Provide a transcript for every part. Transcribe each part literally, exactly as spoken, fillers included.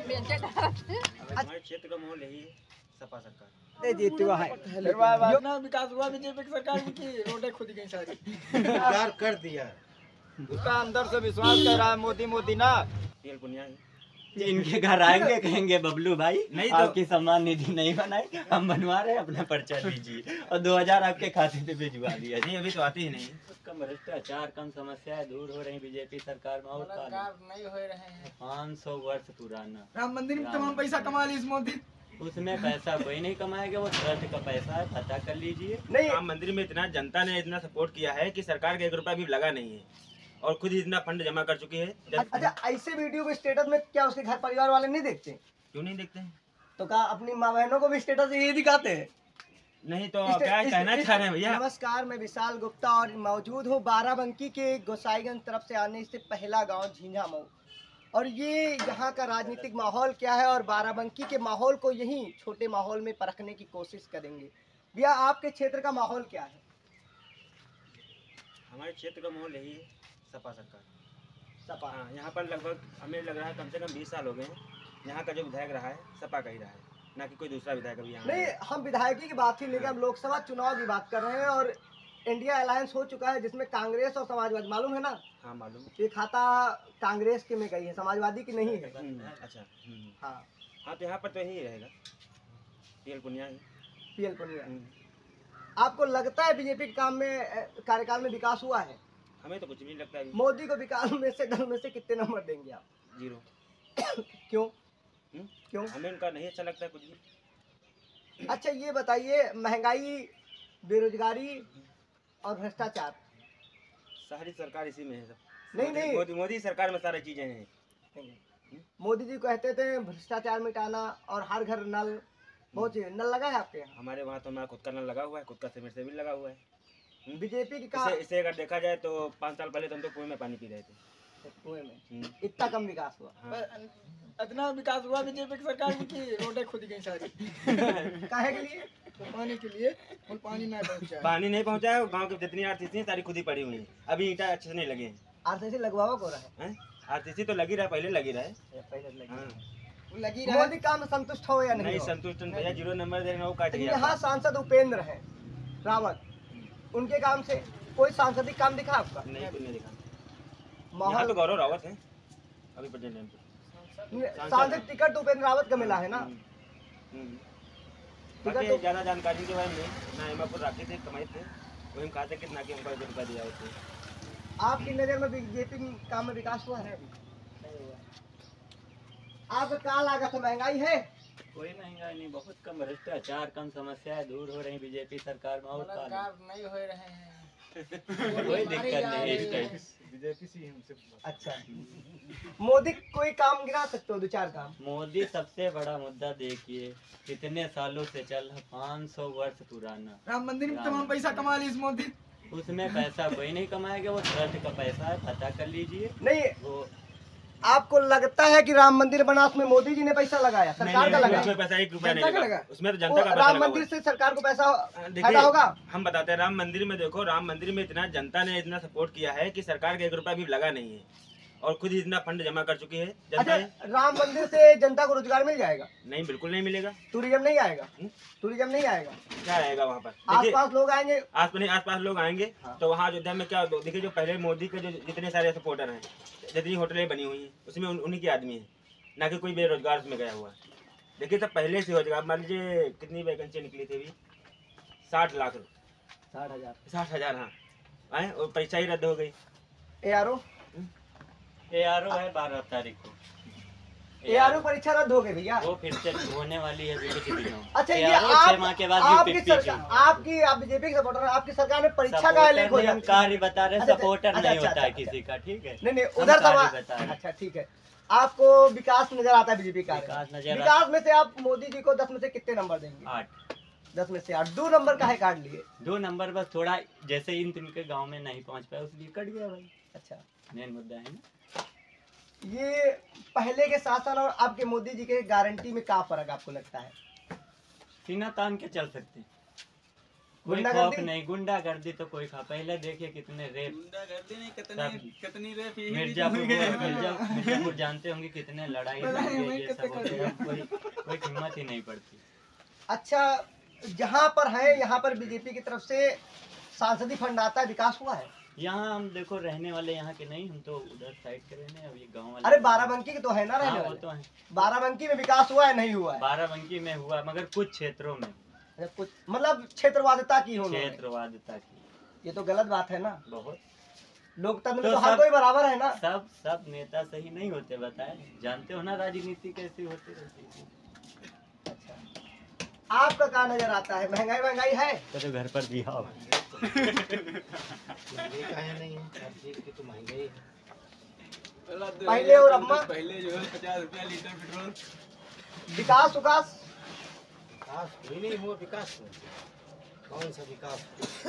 हमारे क्षेत्र का माहौल यही है, सपा सरकार जीती हुआ है। ना विकास हुआ बीजेपी की सरकार में की रोडें खुद गई सारी सरकार कर दिया। उसका अंदर से विश्वास कर रहा है मोदी मोदी ना। तेल पुनिया ही इनके घर आएंगे कहेंगे बबलू भाई नहीं तो- आपकी सम्मान निधि नहीं बनाई, हम बनवा रहे हैं, अपना पर्चा दीजिए और दो हजार आपके खाते पे भिजवा दिया। नहीं, अभी तो आती ही नहीं। कम भ्रष्टाचार, कम समस्याएं दूर हो रही बीजेपी सरकार में। और नहीं हो रहे हैं। पाँच सौ वर्ष पुराना राम मंदिर में तमाम पैसा कमा ली इस मोदी। उसमें पैसा कोई नहीं कमाएगा, वो ट्रस्ट का पैसा है, पता कर लीजिए। नहीं, राम मंदिर में इतना जनता ने इतना सपोर्ट किया है कि सरकार का एक रुपया भी लगा नहीं है और खुद ही इतना फंड जमा कर चुकी है। अच्छा, ऐसे वीडियो को स्टेटस में क्या उसके घर परिवार वाले नहीं देखते? क्यों नहीं देखते हैं? तो कहा अपनी माँ बहनों को भी स्टेटस ये दिखाते हैं। नहीं तो क्या कहना चाह रहे हैं भैया? नमस्कार, मैं विशाल गुप्ता और मौजूद हूँ बाराबंकी के गोसाईगंज तरफ से आने से पहला गांव झींझा मऊ। और ये यहाँ का राजनीतिक माहौल क्या है और बाराबंकी के माहौल को यही छोटे माहौल में परखने की कोशिश करेंगे। भैया, आपके क्षेत्र का माहौल क्या है? हमारे क्षेत्र का माहौल यही है, सपा सरकार। सपा। हाँ, यहाँ पर लगभग हमें लग रहा है कम से कम बीस साल हो गए हैं। यहाँ का जो विधायक रहा है सपा का ही रहा है, ना कि कोई दूसरा विधायक अभी यहाँ नहीं, हम विधायकी की बात ही लेकर हम लोकसभा चुनाव की बात कर रहे हैं और इंडिया अलायंस हो चुका है जिसमें कांग्रेस और समाजवादी, मालूम है ना? हाँ मालूम। ये खाता कांग्रेस के में गई है, समाजवादी की नहीं है। अच्छा। हाँ हाँ, तो यहाँ पर तो यही रहेगा, तेल पुनिया ही। पीएल पुनिया। आपको लगता है बीजेपी के काम में कार्यकाल में विकास हुआ है? हमें तो कुछ भी नहीं लगता है। मोदी को विकास में से दल में से कितने नंबर देंगे आप? जीरो। क्यों? हुँ? क्यों? हमें उनका नहीं अच्छा लगता है कुछ भी। अच्छा, ये बताइए, महंगाई, बेरोजगारी और भ्रष्टाचार, सारी सरकार इसी में है सब। नहीं मोदी- नहीं मोदी मोदी सरकार में सारी चीजें हैं। मोदी जी कहते थे भ्रष्टाचार मिटाना और हर घर नल, बहुत चीज। नल लगा है आपके यहाँ? हमारे वहाँ तो हमारा खुद का नल लगा हुआ है, खुद का सीमेंट से भी लगा हुआ है। बीजेपी की का इसे, इसे अगर देखा जाए तो पाँच साल पहले तो हम तो कुएं में पानी पी रहे थे। कुएं में इतना कम विकास हुआ। हाँ। इतना विकास हुआ बीजेपी की सरकार में की रोडें खुद गई सारी काहे के लिए? तो पानी के लिए और पानी ना पहुंचा। पानी नहीं पहुँचा है, गाँव की जितनी आरसीसी है सारी खुद ही पड़ी हुई है। अभी ईंटा अच्छे से नहीं लगे हैं। आरसीसी लगवावा को रहा है? आरसीसी तो लगी रहा, पहले लगी रहा है। पहले लगी। हाँ। लगी मोदी काम में संतुष्ट हो या नहीं? नहीं हो? संतुष्ट भैया, जीरो नंबर दे रहे हैं, वो काट गया। यहाँ सांसद उपेंद्र है रावत, उनके काम से कोई सांसदिक काम दिखा आपका? नहीं, कुछ नहीं दिखा। यहाँ माहौल तो गौरव रावत है अभी प्रेजेंट टाइम पे। सांसद टिकट उपेंद्र रावत का मिला है ना? हम्म। टिकट बाकी तो- ज्यादा जानकारी के बारे में ना हिमापुर राखी थे, कमाई थे, वही हम कहा था कितना कि हमको रुपया दिया होते। आपकी नजर में बीजेपी काम में विकास हुआ है? आपका क्या लागत है? महंगाई है? कोई महंगाई नहीं, बहुत कम भ्रष्टाचार, कम समस्याएं दूर हो रही बीजेपी सरकार में। और नहीं हो रहे हैं। कोई दिक्कत नहीं है इस टाइम। बीजेपी से हमसे। अच्छा, मोदी कोई काम गिरा सकते हो? दो चार काम। मोदी सबसे बड़ा मुद्दा देखिए, कितने सालों से चल रहा, पाँच सौ वर्ष पुराना। राम मंदिर में तमाम पैसा कमा ली इस मोदी। उसमें पैसा कोई नहीं कमाएगा, वो ट्रस्ट का पैसा है, पता कर लीजिए। नहीं, वो आपको लगता है कि राम मंदिर बना उसमें मोदी जी ने पैसा लगाया, सरकार का लगाया? उसमें पैसा एक रुपया नहीं जनता का लगा, लगा। उसमें तो वो जनता का पैसा राम लगा मंदिर हुआ से सरकार को पैसा है। फायदा देखिए, होगा? हम बताते हैं, राम मंदिर में देखो, राम मंदिर में इतना जनता ने इतना सपोर्ट किया है कि सरकार का एक रुपया भी लगा नहीं है और खुद ही इतना फंड जमा कर चुकी है जनता अच्छा, है। राम मंदिर से जनता को रोजगार मिल जाएगा? नहीं, बिल्कुल नहीं मिलेगा। टूरिज्म नहीं आएगा? हम्म? टूरिज्म नहीं आएगा? क्या आएगा वहाँ पर? देखिए, आसपास लोग आएंगे। आस पास आसपास लोग आएंगे तो वहाँ अयोध्या में क्या देखिए, जो पहले मोदी के जो जितने सारे सपोर्टर हैं, जितनी होटलें बनी हुई हैं उसमें उन, उन्हीं के आदमी हैं, ना कि कोई बेरोजगार उसमें गया हुआ है। देखिए, सब पहले से हो जाएगा। मान लीजिए कितनी वैकेंसी निकली थी अभी, साठ लाख साठ हजार साठ हजार हाँ आए, और परीक्षा ही रद्द हो गई। A R O A R O है बारह तारीख को। ए आर ओ परीक्षा रद्द हो गई भैया। वो फिर से होने वाली है कुछ दिनों। अच्छा, ये A R O आप छह माह के बाद आपकी यूपी सरकार, आपकी आप बीजेपी के सपोर्टर हैं, आपकी सरकार में परीक्षा का लिख हो हम जाती है। कार्य बता रहे, अच्छा, सपोर्टर अच्छा, नहीं अच्छा, होता है अच्छा, किसी का, ठीक है। नहीं नहीं, हम उधर कार्य सवाल। बता रहे हैं। अच्छा, ठीक है। आपको विकास नजर आता है बीजेपी का? विकास नजर विकास में से आप मोदी जी को दस में से कितने नंबर देंगे? आठ। दस में से आठ। दो नंबर का है काट लिए? दो नंबर बस थोड़ा जैसे इन उनके गांव में नहीं पहुंच पाए उसलिए कट गया भाई। अच्छा, मेन मुद्दा है ना। ये पहले के शासन और अब के मोदी जी के गारंटी में क्या फर्क आपको लगता है? सीना तान के चल सकते हैं। कोई गुंडागर्दी? खौफ नहीं, गुंडा कर दी तो कोई खा। पहले देखिए कितने रेप गुंडागर्दी नहीं, कितनी सब- कितनी रेप यही मिर्जापुर बीच में गए। मिर्जा- मिर्जापुर जानते होंगे कितने लड़ाई पता नहीं, दंगे वही ये कितने सब होते हैं। कोई कोई हिम्मत ही नहीं पड़ती। अच्छा, जहाँ पर है यहाँ पर बीजेपी की तरफ से सांसदीय फंड आता है, विकास हुआ है? यहाँ हम देखो रहने वाले यहाँ के नहीं, हम तो उधर साइड के रहने हैं, अब ये गाँव वाले। अरे बाराबंकी के तो है ना रहने हाँ, वो वाले। तो है। बाराबंकी में विकास हुआ है नहीं हुआ है? बाराबंकी में हुआ मगर कुछ क्षेत्रों में अरे कुछ मतलब क्षेत्रवादिता की हो, क्षेत्रवादिता की ये तो गलत बात है ना। बहुत। लोकतंत्र तो में तो हर सब- कोई बराबर है ना। सब सब नेता सही नहीं होते, बताए। जानते हो ना राजनीति कैसी होती रहती है। अच्छा, आपका क्या नजर आता है? महंगाई महंगाई है? तो घर पर भी आओ। पहले और अब में? पहले जो है पचास रुपया लीटर पेट्रोल। विकास विकास विकास कोई नहीं हुआ। विकास कौन सा विकास?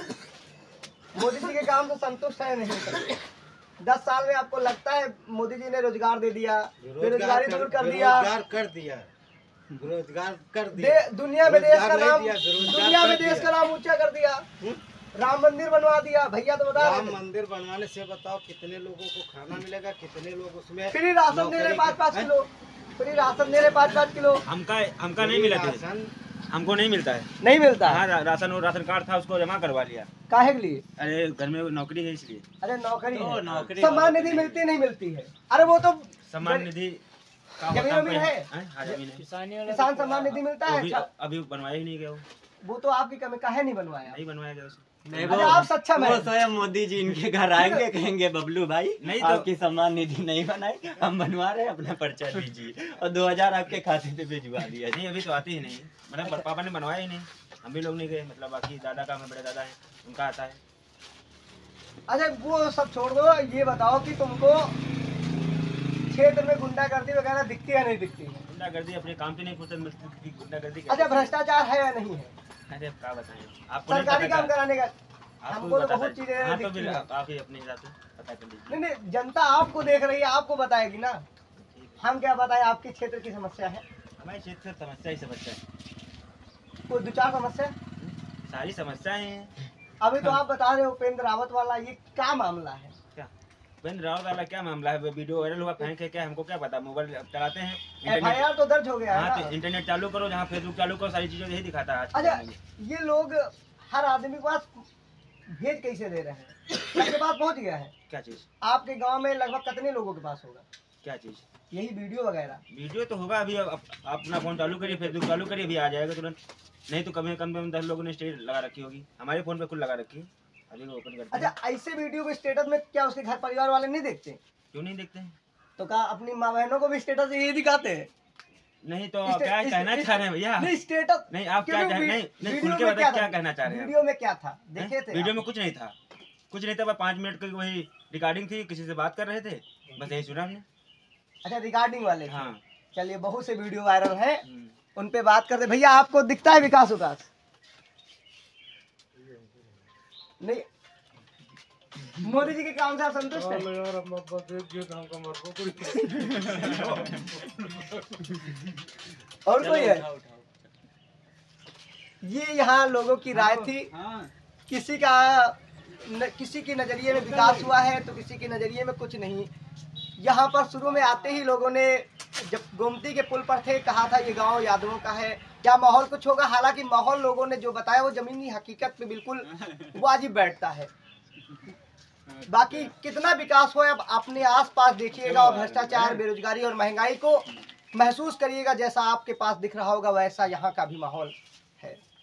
मोदी जी के काम से संतुष्ट है नहीं? दस साल में आपको लगता है मोदी जी ने रोजगार दे दिया, बेरोजगारी दूर कर दिया, बेरोजगार कर दिया, बेरोजगार कर दे, दिया, दुनिया में देश का रोजगार नहीं नाम दिया, बेरोजगार दुनिया में कर देश दिया। का नाम ऊंचा कर दिया, राम मंदिर बनवा दिया। भैया तो बता राम रहे थे। मंदिर बनवाने से बताओ कितने लोगों को खाना मिलेगा, कितने लोग उसमें फ्री राशन दे रहे नौकरी- पाँच पाँच हैं? किलो, फ्री राशन दे रहे पाँच पाँच किलो। हमका हमका नहीं मिला था, राशन हमको नहीं मिलता है। नहीं मिलता है? हाँ, रा- राशन और राशन कार्ड था, उसको जमा करवा लिया। काहे के लिए? अरे घर में नौकरी है इसलिए। अरे नौकरी तो है। नौकरी सम्मान वालों निधि को मिलती नहीं मिलती है? अरे वो तो सम्मान निधि का जमीन होता वमीन है? हैं? हाँ, जमीन है। किसान सम्मान निधि मिलता वो है? भी अच्छा, अभी बनवाया ही नहीं गया, वो वो तो आपकी कमी, काहे नहीं बनवाया? नहीं बनवाया गया उसे। नहीं, अच्छा, आप सक्षम वो है। स्वयं मोदी जी इनके घर आएंगे, कहेंगे बबलू भाई नहीं तो- आपकी सम्मान निधि नहीं बनाई, हम बनवा रहे हैं, अपना पर्चा दीजिए और दो हजार आपके खाते पे भिजवा दिया। नहीं, अभी तो आती ही नहीं, मतलब पापा ने बनवाया ही नहीं, हम भी लोग नहीं गए। मतलब बाकी दादा का, हमें बड़े दादा है, उनका आता है। अच्छा, वो सब छोड़ दो, ये बताओ कि तुमको क्षेत्र में गुंडागर्दी वगैरह दिखती है नहीं दिखती है? गुंडागर्दी अपने काम से नहीं फुर्सत मिलती, गुंडागर्दी अच्छा, कैसे? भ्रष्टाचार है या नहीं है? अरे क्या बताएं, आपको नहीं सरकारी पता काम क्या? कराने का आपको हमको तो बता बहुत सकते- चीजें हाँ, तो दिखती फिर हैं। आप आप ही अपने हिसाब से पता कर लीजिए। नहीं नहीं, जनता आपको देख रही है, आपको बताएगी ना। हम क्या बताएं, आपके क्षेत्र की समस्या है? हमारे क्षेत्र में समस्या ही समस्या है, कोई दो चार समस्या? सारी समस्याएं हैं। अभी तो आप बता रहे हो उपेंद्र रावत वाला, ये क्या मामला है? क्या उपेंद्र रावत वाला क्या मामला है? वो वीडियो वायरल हुआ, फेंक है क्या, हमको क्या पता। मोबाइल चलाते हैं, एफ आई इंटरनेट, आर तो दर्ज हो गया है हाँ ना? तो इंटरनेट चालू करो, जहाँ फेसबुक चालू करो, सारी चीजें यही दिखाता है आज के अच्छा, जमाने में। ये लोग हर आदमी के पास भेज कैसे दे रहे हैं? सबके पास पहुंच गया है? क्या चीज? आपके गांव में लगभग कितने लोगों के पास होगा क्या चीज? यही वीडियो वगैरह? वीडियो तो होगा अभी। आप आप अपना फोन चालू करिए, फेसबुक चालू करिए, अभी आ जाएगा तुरंत। नहीं तो कम से कम कम दस लोगों ने स्टेट लगा रखी होगी, हमारे फोन पे खुद लगा रखी है, अभी वो ओपन करते हैं। अच्छा, ऐसे वीडियो को स्टेटस में क्या उसके घर परिवार वाले नहीं देखते? क्यों नहीं देखते हैं? तो क्या अपनी माँ बहनों को भी स्टेटस यही दिखाते हैं? नहीं तो आप स्टे- क्या इस- कहना इस- चाह रहे हैं भैया? नहीं, स्टेटस नहीं, आप क्या क्योंकि कह वी- नहीं नहीं वीडियो खुल के में बताइए, था? क्या कहना चाह रहे हैं आप? वीडियो में क्या था, देखे हैं? थे वीडियो आप? में कुछ नहीं था, कुछ नहीं था, बस पाँच मिनट की वही रिकॉर्डिंग थी, किसी से बात कर रहे थे, बस यही सुना हमने। अच्छा, रिकॉर्डिंग वाले थे। हाँ। चलिए, बहुत से वीडियो वायरल है, हम्म। उन पे बात करते। भैया, आपको दिखता है विकास विकास? नहीं, मोदी जी के काम से आप संतुष्ट हैं? और कोई है? उठाओ, उठाओ। ये यहाँ लोगों की राय थी। हाँ, किसी का न, किसी के नजरिए में विकास हुआ है तो किसी के नजरिए में कुछ नहीं। यहाँ पर शुरू में आते ही लोगों ने, जब गोमती के पुल पर थे, कहा था ये गांव यादवों का है, क्या माहौल कुछ होगा? हालांकि माहौल लोगों ने जो बताया वो जमीनी हकीकत पे बिल्कुल वाजिब बैठता है। बाकी कितना विकास हो, अब अपने आसपास देखिएगा और भ्रष्टाचार, बेरोजगारी और महंगाई को महसूस करिएगा। जैसा आपके पास दिख रहा होगा वैसा यहाँ का भी माहौल है।